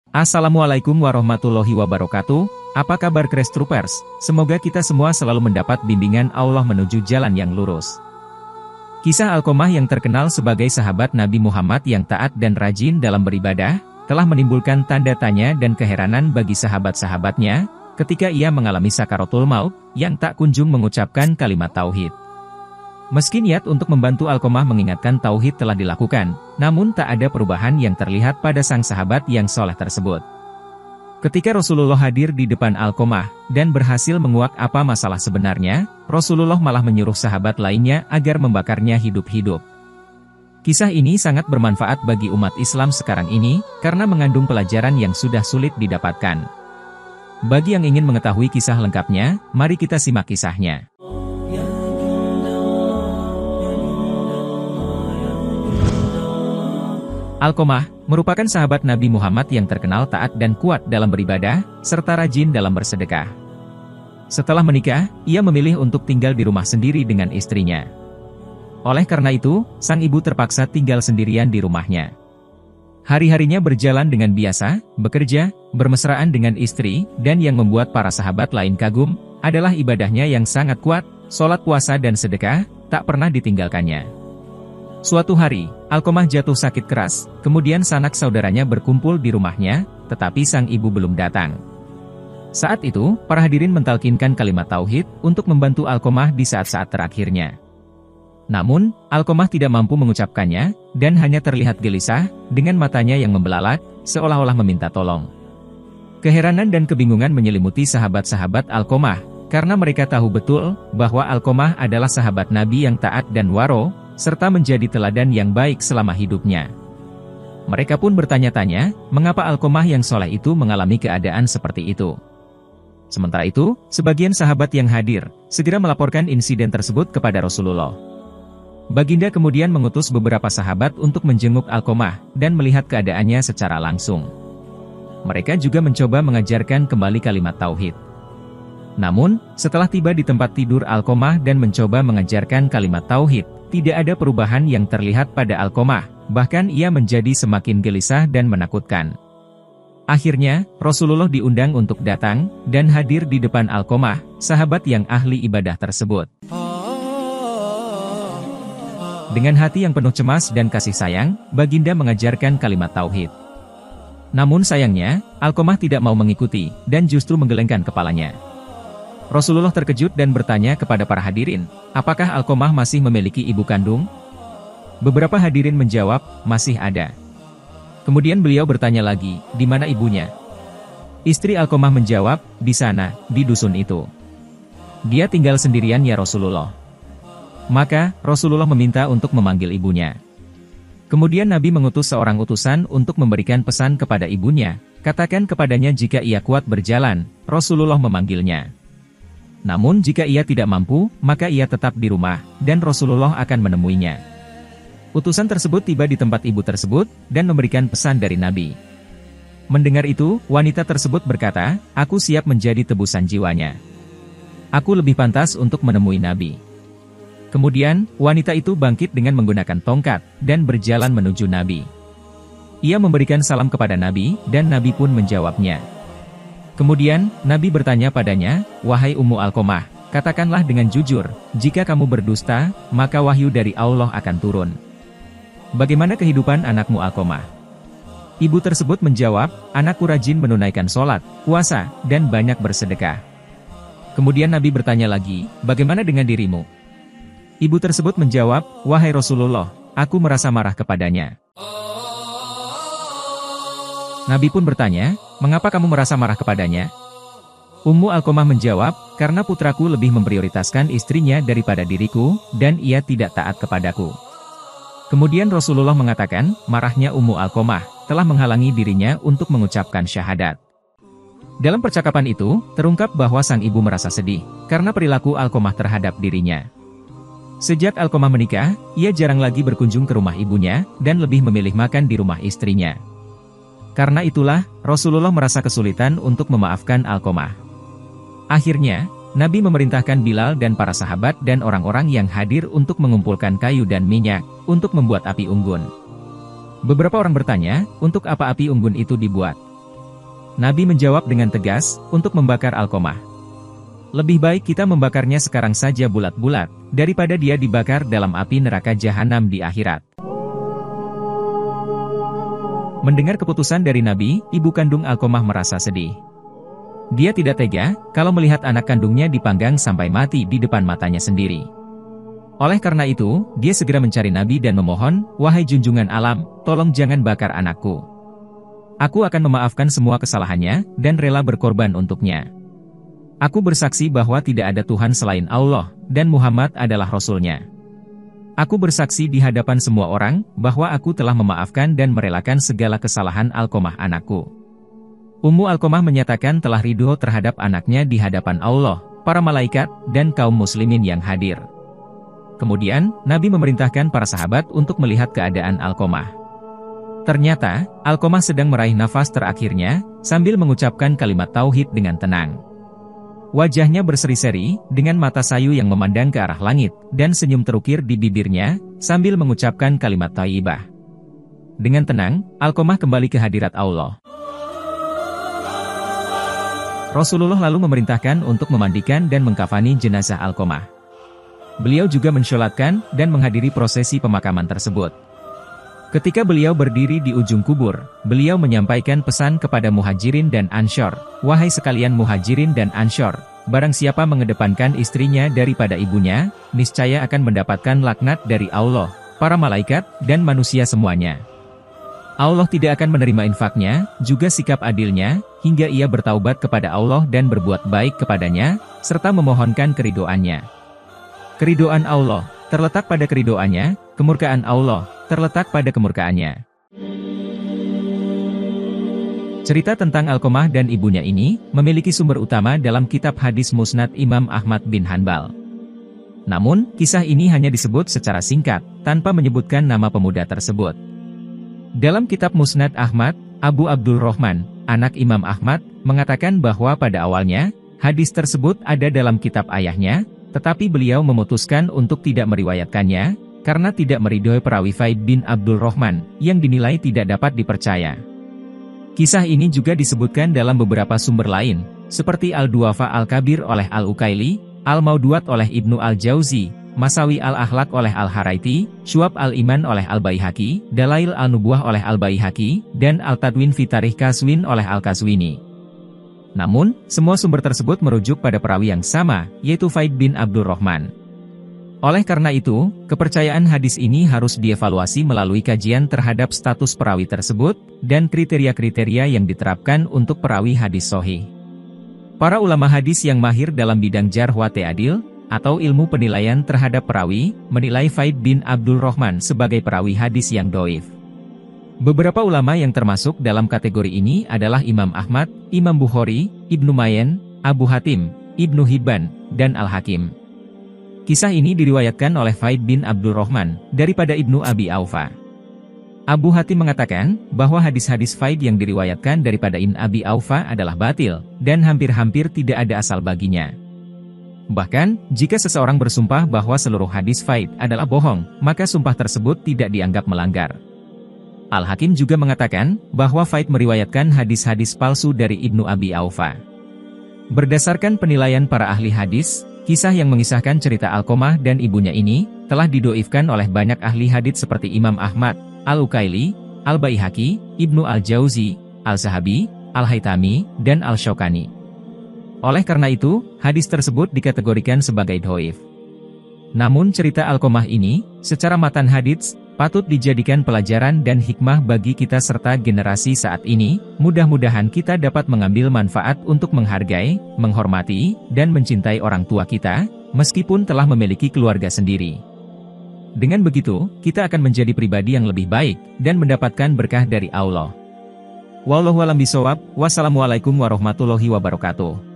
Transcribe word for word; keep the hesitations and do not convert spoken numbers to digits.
Assalamualaikum warahmatullahi wabarakatuh. Apa kabar Crash Troopers? Semoga kita semua selalu mendapat bimbingan Allah menuju jalan yang lurus. Kisah Alqamah yang terkenal sebagai sahabat Nabi Muhammad yang taat dan rajin dalam beribadah, telah menimbulkan tanda tanya dan keheranan bagi sahabat-sahabatnya, ketika ia mengalami sakaratul maut, yang tak kunjung mengucapkan kalimat tauhid. Meski niat untuk membantu Alqamah mengingatkan tauhid telah dilakukan, namun tak ada perubahan yang terlihat pada sang sahabat yang soleh tersebut. Ketika Rasulullah hadir di depan Alqamah, dan berhasil menguak apa masalah sebenarnya, Rasulullah malah menyuruh sahabat lainnya agar membakarnya hidup-hidup. Kisah ini sangat bermanfaat bagi umat Islam sekarang ini, karena mengandung pelajaran yang sudah sulit didapatkan. Bagi yang ingin mengetahui kisah lengkapnya, mari kita simak kisahnya. Alqamah merupakan sahabat Nabi Muhammad yang terkenal taat dan kuat dalam beribadah, serta rajin dalam bersedekah. Setelah menikah, ia memilih untuk tinggal di rumah sendiri dengan istrinya. Oleh karena itu, sang ibu terpaksa tinggal sendirian di rumahnya. Hari-harinya berjalan dengan biasa, bekerja, bermesraan dengan istri, dan yang membuat para sahabat lain kagum, adalah ibadahnya yang sangat kuat, sholat puasa dan sedekah, tak pernah ditinggalkannya. Suatu hari, Alqamah jatuh sakit keras, kemudian sanak saudaranya berkumpul di rumahnya, tetapi sang ibu belum datang. Saat itu, para hadirin mentalkinkan kalimat tauhid untuk membantu Alqamah di saat-saat terakhirnya. Namun, Alqamah tidak mampu mengucapkannya, dan hanya terlihat gelisah, dengan matanya yang membelalak, seolah-olah meminta tolong. Keheranan dan kebingungan menyelimuti sahabat-sahabat Alqamah, karena mereka tahu betul, bahwa Alqamah adalah sahabat Nabi yang taat dan waro, serta menjadi teladan yang baik selama hidupnya. Mereka pun bertanya-tanya, mengapa Alqamah yang soleh itu mengalami keadaan seperti itu. Sementara itu, sebagian sahabat yang hadir, segera melaporkan insiden tersebut kepada Rasulullah. Baginda kemudian mengutus beberapa sahabat untuk menjenguk Alqamah, dan melihat keadaannya secara langsung. Mereka juga mencoba mengajarkan kembali kalimat tauhid. Namun, setelah tiba di tempat tidur Alqamah dan mencoba mengajarkan kalimat tauhid, tidak ada perubahan yang terlihat pada Alqamah, bahkan ia menjadi semakin gelisah dan menakutkan. Akhirnya, Rasulullah diundang untuk datang, dan hadir di depan Alqamah, sahabat yang ahli ibadah tersebut. Dengan hati yang penuh cemas dan kasih sayang, Baginda mengajarkan kalimat tauhid. Namun sayangnya, Alqamah tidak mau mengikuti, dan justru menggelengkan kepalanya. Rasulullah terkejut dan bertanya kepada para hadirin, apakah Alqamah masih memiliki ibu kandung? Beberapa hadirin menjawab, masih ada. Kemudian beliau bertanya lagi, di mana ibunya? Istri Alqamah menjawab, di sana, di dusun itu. Dia tinggal sendirian ya Rasulullah. Maka, Rasulullah meminta untuk memanggil ibunya. Kemudian Nabi mengutus seorang utusan untuk memberikan pesan kepada ibunya, katakan kepadanya jika ia kuat berjalan, Rasulullah memanggilnya. Namun jika ia tidak mampu, maka ia tetap di rumah, dan Rasulullah akan menemuinya. Utusan tersebut tiba di tempat ibu tersebut, dan memberikan pesan dari Nabi. Mendengar itu, wanita tersebut berkata, aku siap menjadi tebusan jiwanya. Aku lebih pantas untuk menemui Nabi. Kemudian, wanita itu bangkit dengan menggunakan tongkat, dan berjalan menuju Nabi. Ia memberikan salam kepada Nabi, dan Nabi pun menjawabnya. Kemudian, Nabi bertanya padanya, wahai Ummu Alqamah, katakanlah dengan jujur, jika kamu berdusta, maka wahyu dari Allah akan turun. Bagaimana kehidupan anakmu Alqamah? Ibu tersebut menjawab, anakku rajin menunaikan sholat, puasa, dan banyak bersedekah. Kemudian Nabi bertanya lagi, bagaimana dengan dirimu? Ibu tersebut menjawab, wahai Rasulullah, aku merasa marah kepadanya. Nabi pun bertanya, mengapa kamu merasa marah kepadanya? Ummu Alqamah menjawab, karena putraku lebih memprioritaskan istrinya daripada diriku, dan ia tidak taat kepadaku. Kemudian Rasulullah mengatakan, marahnya Ummu Alqamah telah menghalangi dirinya untuk mengucapkan syahadat. Dalam percakapan itu, terungkap bahwa sang ibu merasa sedih, karena perilaku Alqamah terhadap dirinya. Sejak Alqamah menikah, ia jarang lagi berkunjung ke rumah ibunya, dan lebih memilih makan di rumah istrinya. Karena itulah, Rasulullah merasa kesulitan untuk memaafkan Alqamah. Akhirnya, Nabi memerintahkan Bilal dan para sahabat dan orang-orang yang hadir untuk mengumpulkan kayu dan minyak, untuk membuat api unggun. Beberapa orang bertanya, untuk apa api unggun itu dibuat? Nabi menjawab dengan tegas, untuk membakar Alqamah. Lebih baik kita membakarnya sekarang saja bulat-bulat, daripada dia dibakar dalam api neraka jahanam di akhirat. Mendengar keputusan dari Nabi, ibu kandung Alqamah merasa sedih. Dia tidak tega, kalau melihat anak kandungnya dipanggang sampai mati di depan matanya sendiri. Oleh karena itu, dia segera mencari Nabi dan memohon, "Wahai junjungan alam, tolong jangan bakar anakku. Aku akan memaafkan semua kesalahannya, dan rela berkorban untuknya. Aku bersaksi bahwa tidak ada Tuhan selain Allah, dan Muhammad adalah Rasul-Nya. Aku bersaksi di hadapan semua orang, bahwa aku telah memaafkan dan merelakan segala kesalahan Alqamah anakku." Ummu Alqamah menyatakan telah ridho terhadap anaknya di hadapan Allah, para malaikat, dan kaum muslimin yang hadir. Kemudian, Nabi memerintahkan para sahabat untuk melihat keadaan Alqamah. Ternyata, Alqamah sedang meraih nafas terakhirnya, sambil mengucapkan kalimat tauhid dengan tenang. Wajahnya berseri-seri, dengan mata sayu yang memandang ke arah langit, dan senyum terukir di bibirnya, sambil mengucapkan kalimat thayyibah. Dengan tenang, Alqamah kembali ke hadirat Allah. Rasulullah lalu memerintahkan untuk memandikan dan mengkafani jenazah Alqamah. Beliau juga mensholatkan dan menghadiri prosesi pemakaman tersebut. Ketika beliau berdiri di ujung kubur, beliau menyampaikan pesan kepada Muhajirin dan Ansyar, "Wahai sekalian Muhajirin dan Ansyar, barang siapa mengedepankan istrinya daripada ibunya, niscaya akan mendapatkan laknat dari Allah, para malaikat, dan manusia semuanya. Allah tidak akan menerima infaknya, juga sikap adilnya, hingga ia bertaubat kepada Allah dan berbuat baik kepadanya, serta memohonkan keridhoannya. Keridhoan Allah terletak pada keridhoannya, kemurkaan Allah terletak pada kemurkaannya." Cerita tentang Alqamah dan ibunya ini memiliki sumber utama dalam kitab hadis Musnad Imam Ahmad bin Hanbal. Namun, kisah ini hanya disebut secara singkat, tanpa menyebutkan nama pemuda tersebut. Dalam kitab Musnad Ahmad, Abu Abdul Rahman, anak Imam Ahmad, mengatakan bahwa pada awalnya, hadis tersebut ada dalam kitab ayahnya, tetapi beliau memutuskan untuk tidak meriwayatkannya, karena tidak meridhoi perawi Faid bin Abdul Rahman, yang dinilai tidak dapat dipercaya. Kisah ini juga disebutkan dalam beberapa sumber lain, seperti Al-Duwafa Al-Kabir oleh Al-Ukaili, Al-Mauduat oleh Ibnu Al-Jauzi, Masawi Al-Akhlaq oleh Al-Haraiti, Syu'ab Al-Iman oleh Al-Baihaqi, Dalail Al-Nubuwah oleh Al-Baihaqi, dan Al-Tadwin fi Tarikh Qazwin oleh Al-Qazwini. Namun, semua sumber tersebut merujuk pada perawi yang sama, yaitu Faid bin Abdul Rahman. Oleh karena itu, kepercayaan hadis ini harus dievaluasi melalui kajian terhadap status perawi tersebut, dan kriteria-kriteria yang diterapkan untuk perawi hadis sahih. Para ulama hadis yang mahir dalam bidang jarh wa ta'dil, atau ilmu penilaian terhadap perawi, menilai Faid bin Abdul Rahman sebagai perawi hadis yang dhaif. Beberapa ulama yang termasuk dalam kategori ini adalah Imam Ahmad, Imam Bukhari, Ibnu Mayen, Abu Hatim, Ibnu Hibban, dan Al-Hakim. Kisah ini diriwayatkan oleh Faid bin Abdul Rahman, daripada Ibnu Abi Aufa. Abu Hatim mengatakan, bahwa hadis-hadis Faid yang diriwayatkan daripada Ibnu Abi Aufa adalah batil, dan hampir-hampir tidak ada asal baginya. Bahkan, jika seseorang bersumpah bahwa seluruh hadis Faid adalah bohong, maka sumpah tersebut tidak dianggap melanggar. Al-Hakim juga mengatakan, bahwa Faid meriwayatkan hadis-hadis palsu dari Ibnu Abi Aufa. Berdasarkan penilaian para ahli hadis, kisah yang mengisahkan cerita Alqamah dan ibunya ini, telah didoifkan oleh banyak ahli hadits seperti Imam Ahmad, Al-Ukaili, Al-Baihaqi, Ibnu Al-Jauzi, Al-Zahabi, Al-Haytami, dan Al-Syaukani. Oleh karena itu, hadis tersebut dikategorikan sebagai dhaif. Namun cerita Alqamah ini, secara matan hadits, patut dijadikan pelajaran dan hikmah bagi kita serta generasi saat ini. Mudah-mudahan kita dapat mengambil manfaat untuk menghargai, menghormati, dan mencintai orang tua kita, meskipun telah memiliki keluarga sendiri. Dengan begitu, kita akan menjadi pribadi yang lebih baik, dan mendapatkan berkah dari Allah. Wallahu a'lam bishawab. Wassalamualaikum warahmatullahi wabarakatuh.